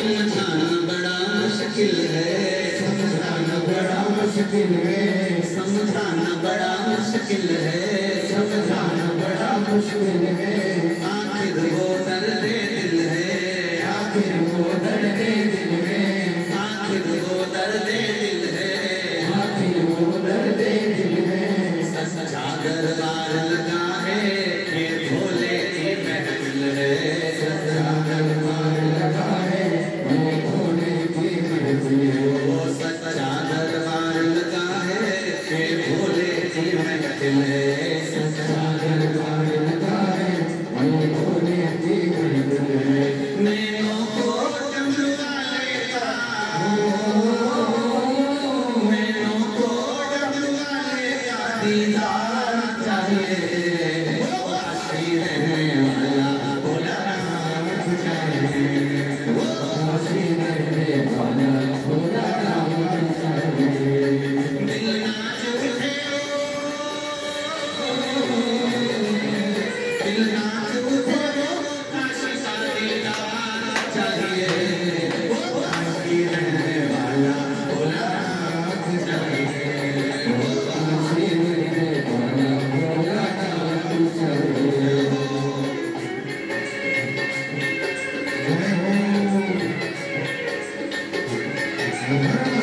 समझाना बड़ा मुश्किल है, समझाना बड़ा मुश्किल है, समझाना बड़ा मुश्किल है, समझाना बड़ा मुश्किल है। आखिर वो दर्द दिल है, आखिर वो दर्द दिल है, आखिर वो दर्द दिल है, आखिर वो दर्द दिल है। सच्चा दरबार लगा है, ये भोले की महफिल है, सच्चा दरबार लगा है, ये भोले की महफिल है। वो सच्चा दरबार लगा है, ये भोले की महफिल है, सच्चा दरबार लगा है, ये भोले की महफिल है। नैनों को डमरुआ लेता, नैनों को डमरुआ लेता, दीदार चाहिए, वासी रहने वाला भोला नाम चाहिए, वासी रहने वाला भोला नाम चाहिए। दिल नाच उठे, दिल नाच उठे, काशी का दीदार चाहिए, वासी रहने वाला भोला नाम चाहिए, वासी रहने वाला भोला नाम चाहिए। Oh,